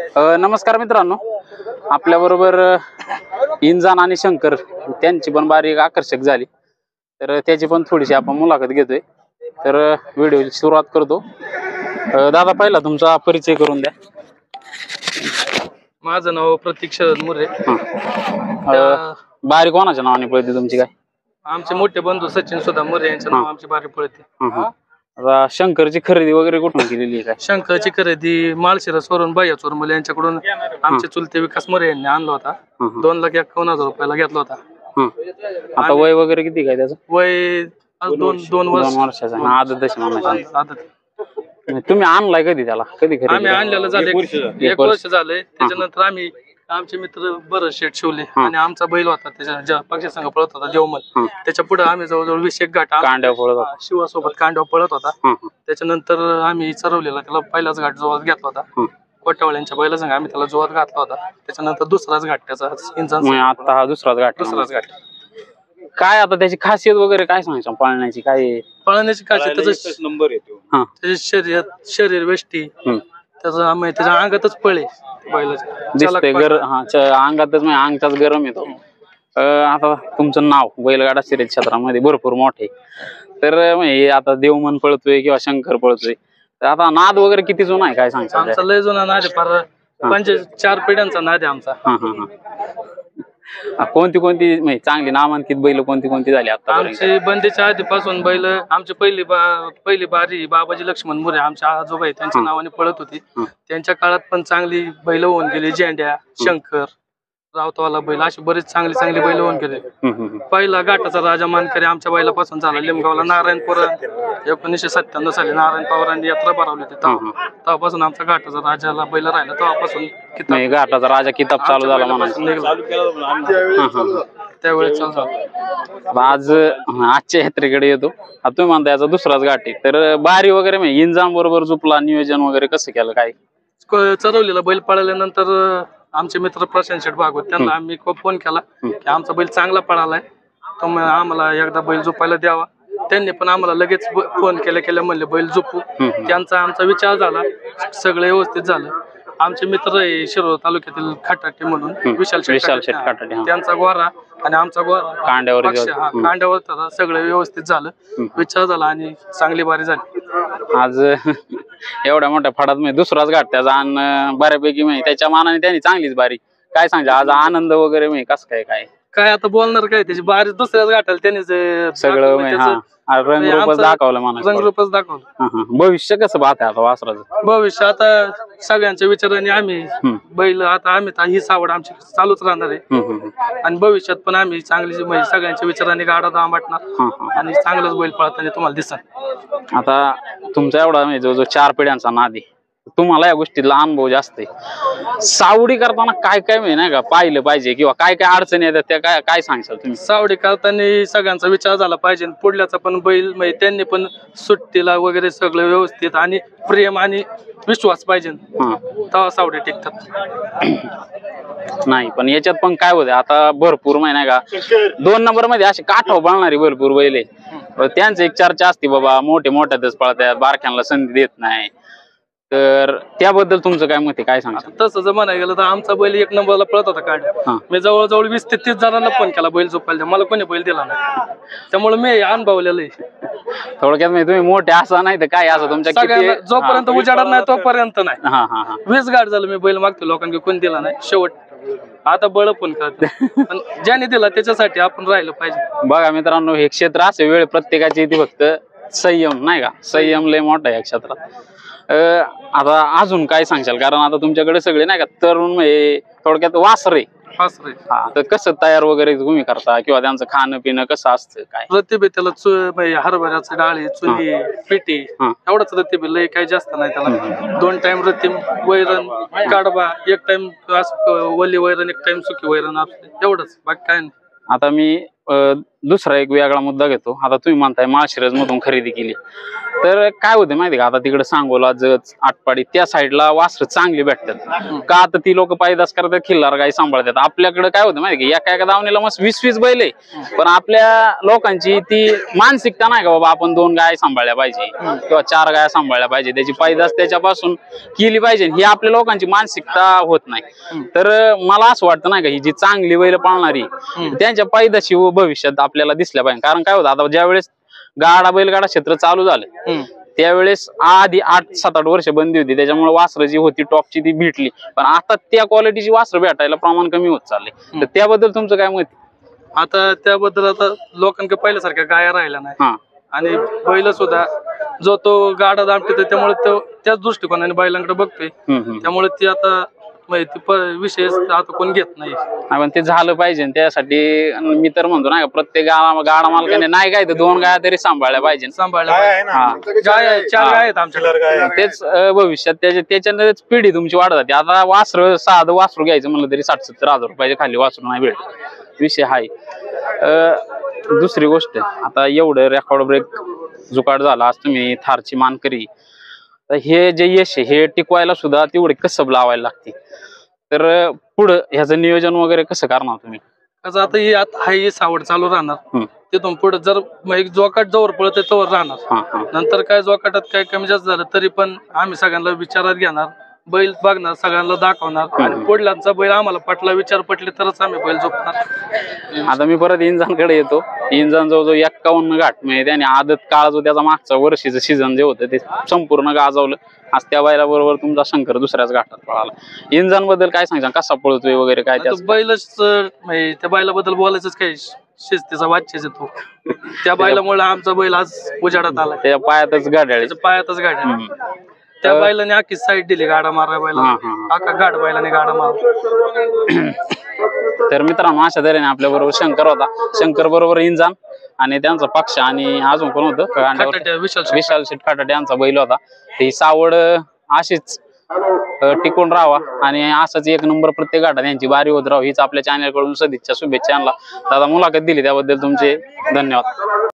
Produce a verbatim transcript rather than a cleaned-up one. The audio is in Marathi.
नमस्कार मित्रांनो, आपल्या बरोबर इंजान आणि शंकर त्यांची पण बारीक आकर्षक झाली, तर त्याची पण थोडीशी आपण मुलाखत घेतोय. तर व्हिडिओची सुरुवात करतो. दादा, पहिला तुमचा परिचय करून द्या. माझं नाव प्रतीक शरद मुरे. बारी कोणाच्या नावाने पळते तुमची? काय आमचे मोठे बंधू सचिन सुद्धा मुरे यांच्या नाव आमची बारी पळते. आता शंकरची खरेदी वगैरे कुठून केलेली आहे? शंकरची खरेदी माळशिरस वरून बाह्या चोरमले यांच्याकडून आमचे चुलते विकास मुरे यांनी आणला होता. दोन लाख एकावन्न हजार रुपयाला घेतला होता. आता वय वगैरे किती काय त्याचं? वय दोन दोन वर्ष वर्षाचा. आदत दशी म्हणायचं. आदत. तुम्ही आणलाय कधी त्याला? कधी खरेदी? आम्ही आणलेलं झालं एक वर्ष झालंय. त्याच्यानंतर आम्ही आमचे मित्र बरं शेट शिवले आणि आमचा बैल होता त्याच्या पक्ष संघ पळत होता देवमल. त्याच्या पुढे आम्ही जवळजवळ वीस एक घाट कांड्यावर पळत होता. शिवासोबत कांड्यावर पळत होता. त्याच्यानंतर आम्ही चरवलेला त्याला पहिलाच घाट जोरात घेतला होता. कोट्यावळ्यांच्या बैला संघ आम्ही त्याला जोरात घातला होता. त्याच्यानंतर दुसराच घाट त्याचा इंजान. आता हा दुसराच घाट. दुसराच घाट. काय आता त्याची खासियत वगैरे काय सांगायचं? पाळण्याची काय? पळण्याची खासियत त्याचा नंबर येतो. त्याची शरीर शरीर वेष्टी त्याचा आम्ही त्याच्या अंगातच पळे दिसते गर हा अंगातच म्हणजे अंगचाच गरम येतो. आता तुमचं नाव बैलगाडा शर्यत क्षेत्रामध्ये भरपूर मोठे, तर आता देवमन पळतोय किंवा शंकर पळतोय, तर आता नाद वगैरे किती जुना आहे काय सांगता? आमचा लय जुना नाद आहे, फार पंचे चार पिढ्यांचा नाद आहे आमचा. हा हा हा कोणती कोणती म्हणजे चांगली नामांकित बैल कोणती कोणती झाली आता? आमची बंदीच्या आधीपासून बैल आमची पहिली बा पहिली बारी बाबाजी लक्ष्मण मुरे आमच्या आजोबा त्यांच्या नावाने पळत होती. त्यांच्या काळात पण चांगली बैल होऊन गेली. झेंड्या, शंकर, रावतवाला बैल अशी बरीच चांगली चांगली बैल होऊन गेले. पहिला घाटाचा राजा मानकरी आमच्या बैलापासून झाला. लिमगावला नारायणपूर एकोणीसशे सत्त्याण्णव साली नारायण पवारांनी यात्रा भरवली होती. तेव्हापासून आमचा घाटाचा राजाला बैल राहिला. तेव्हापासून घाटाचा राजा किताब चालू झाला म्हणायचं. त्यावेळेस चालू झालं. आज आजच्या यात्रेकडे येतो. तुम्ही म्हणता याचा दुसराच घाट आहे, तर बारी वगैरे म्हणजे इंजाम बरोबर झुपला, नियोजन वगैरे कसं केलं काय? चरवलेला बैल पळाल्यानंतर आमचे मित्र प्रशांत शेठ भागवत त्यांना आम्ही खूप फोन केला की आमचा बैल चांगला पळालाय, तर आम्हाला एकदा बैल झोपायला द्यावा. त्यांनी पण आम्हाला लगेच फोन केल्या केल्या म्हणले बैल झोपू. त्यांचा आमचा विचार झाला, सगळं व्यवस्थित झालं. आमचे मित्र आहे शिरोळ तालुक्यातील खाटाटे म्हणून विशाल शेठ, त्यांचा गोरा आणि आमचा गोरा कांड्यावर कांड्यावर सगळं व्यवस्थित झालं. विचार झाला आणि चांगली बारी झाली. आज एवढ्या मोठ्या फडात म्हणजे दुसराच घाट त्याचा आणि बऱ्यापैकी म्हणजे त्याच्या मानाने त्यांनी चांगलीच बारी. काय सांगा आज आनंद वगैरे म्हणजे कसं काय काय काय आता बोलणार काय? त्याची बारी दुसऱ्याच घाटाला त्यांनी सगळं रंगरूपच दाखवलं माणूस. रंगरूपच दाखवलं. भविष्य कसं पाहताय आता वासराचं? भविष्य आता सगळ्यांच्या विचाराने आम्ही बैल आता आम्ही ही सावड आमची चालूच राहणार आहे आणि भविष्यात पण आम्ही चांगली सगळ्यांच्या विचाराने गाडा दांबाटणार आणि चांगलंच बैल पळताना तुम्हाला दिसत. आता तुमचा एवढा म्हणजे जो जो चार पिढ्यांचा नाद आहे, तुम्हाला या गोष्टीला अनुभव जास्त आहे. सावडी करताना काय काय म्हणजे नाही का पाहिलं पाहिजे किंवा काय काय अडचणी येतात त्या काय काय सांगशाल तुम्ही? सावडी करताना सगळ्यांचा विचार झाला पाहिजे. पुढल्याचा पण बैल म्हणजे त्यांनी पण सुट्टीला वगैरे सगळं व्यवस्थित आणि प्रेम आणि विश्वास पाहिजे, तेव्हा सावडी टिकतात. नाही पण याच्यात पण काय होते आता भरपूर माहिती नाही का दोन नंबर मध्ये असे काठाव पळणारी भरपूर बैल आहे. त्यांचं एक चर्चा असते बाबा मोठे मोठ्यातच पळतात, बारक्यांना संधी देत नाही, तर त्याबद्दल तुमचं काय मत आहे? काय सांगा? तसं जर म्हणायला गेलं तर आमचा बैल एक नंबरला पळत होता. कांड मी जवळजवळ वीस ते तीस जणांना फोन केला बैल झोपायला, मला कोणी बैल दिला नाही. त्यामुळे मी अनुभवलेलं आहे. थोडक्यात म्हणजे तुम्ही मोठे असा नाही तर काय असं तुमच्या जोपर्यंत उजाडत नाही तोपर्यंत नाही. वीस गाठ झालं मी बैल मागतो लोकांनी, कोणी दिला नाही. शेवट आता बळ पण करते, पण ज्याने दिला त्याच्यासाठी आपण राहिलं पाहिजे. बघा मित्रांनो, हे क्षेत्र असे वेळ प्रत्येकाची येते, फक्त संयम नाही का, संयम लय मोठा आहे या क्षेत्रात. आता अजून काय सांगशाल? कारण आता तुमच्याकडे सगळे नाही का तरुण म्हणजे थोडक्यात वासरे वासरे तर कसं तयार वगैरे तुम्ही करता किंवा त्यांचं खाणं पिणं कसं असतं काय? रतिबे त्याला हरभऱ्याची डाळी, चुली, पिठी एवढंच रतिबे, लय काही जास्त नाही त्याला. दोन टाइम रतीब, वैरण, कडबा, एक टाइम वली वैरण, एक टाइम सुकी वैरण, एवढंच, बाकी काय नाही. आता मी अं, दुसरा एक वेगळा मुद्दा घेतो. आता तुम्ही म्हणताय माळशिरस मधून खरेदी केली, तर काय होते माहिती का, आता तिकडे सांगोला, जत, आटपाडी त्या साईडला वासरं चांगली भेटतात का, आता ती लोक पायदास करतात, खिल्लार गाय सांभाळतात. आपल्याकडे काय होतं माहिती का, एका एका दावणीला मस्त वीस वीस बैल आहे, पण आपल्या लोकांची ती मानसिकता नाही का बाबा आपण दोन गाय सांभाळल्या पाहिजे किंवा चार गाय सांभाळल्या पाहिजे, त्याची पैदास त्याच्यापासून केली पाहिजे, ही आपल्या लोकांची मानसिकता होत नाही. तर मला असं वाटतं नाही का, ही जी चांगली बैल पाळणारी त्यांच्या पैदाशी भविष्यात आपल्याला दिसल्या पाहिजे. कारण काय होतं, आता ज्यावेळेस गाडा बैलगाडा क्षेत्र चालू झालं त्यावेळेस आधी आठ सात आठ वर्ष बंदी होती, त्याच्यामुळे वासरं जी होती टॉपची ती भेटली, पण आता त्या क्वालिटीची वासरं भेटायला प्रमाण कमी होत चालले. तर त्याबद्दल तुमचं काय मत? आता त्याबद्दल आता लोकांकडे पहिल्यासारख्या गाया राहिल्या नाही आणि बैल सुद्धा जो तो गाडा दामते त्यामुळे तो त्याच दृष्टिकोनाने बैलांकडे बघतोय, त्यामुळे ती आता विषय आता कोण घेत नाही. पण ते झालं पाहिजे, त्यासाठी मी तर म्हणतो ना प्रत्येक गाडा गाडा मालकाने नाही काय तर दोन गाया तरी सांभाळल्या पाहिजे. सांभाळल्या गाय चार गाय आहेत आमच्याकडे. तेच भविष्यात त्याच्या त्याच्यानंतरच पिढी तुमची वाढत जाते. आता वासरू साधं वासरू घ्यायचं म्हणलं तरी साठ सत्तर हजार रुपयाच्या खाली वासरू नाही भेटत, विषय हाय. दुसरी गोष्ट, आता एवढं रेकॉर्ड ब्रेक जुकाट झाला, आज तुम्ही थारची मानकरी, तर हे जे यश आहे हे टिकवायला सुद्धा तेवढे कसब लावायला लागते. तर पुढं ह्याचं नियोजन वगैरे कसं करणार तुम्ही? कसं आता ही आता ही सावड चालू राहणार, तिथून पुढे जर एक जोकाट जवळ पळत तोवर राहणार. नंतर काय जोकाटात काय कमी जास्त झालं तरी पण आम्ही सगळ्यांना विचारात घेणार, बैल बघणार, सगळ्यांना दाखवणार आणि पुढल्यांचा बैल आम्हाला पटला, विचार पटले तरच आम्ही बैल झोपणार. आता मी परत इंजानकडे येतो. इंजान जवळजवळ एक्कावन्न गाठ म्हणजे त्याने आदत काळ जो त्याचा मागचा वर्षीचं सीझन जे होतं ते संपूर्ण गाजवलं. आज त्या बैला बरोबर तुमचा शंकर दुसऱ्याच घाटात पळाला. इंजान बद्दल काय सांगता, कसा पळतोय वगैरे काय? बैलच त्या बैलाबद्दल बोलायचंच काय, शिस्तीचा वाच्यच येतो. त्या बैलामुळे आमचा बैल आज उजाडात आला. त्या पायातच गाड्या पायातच गाड्या त्या बैलाने आखी साईड दिली गाडा मारा बैला, आखा गाड बैलाने गाडा मारा. तर मित्रांनो, अशा तऱ्हेने आपल्या बरोबर शंकर होता. शंकर बरोबर इंजान आणि त्यांचा पक्ष आणि अजून कोण होतं, विशाल शेट खाटाटे यांचा बैल होता. ही सावड अशीच टिकून राहावा आणि असंच एक नंबर प्रत्येक गाठात यांची बारी होत राहावी हीच आपल्या चॅनल कडून सदिच्छा, शुभेच्छा. दादा मुलाखत दिली त्याबद्दल तुमचे धन्यवाद.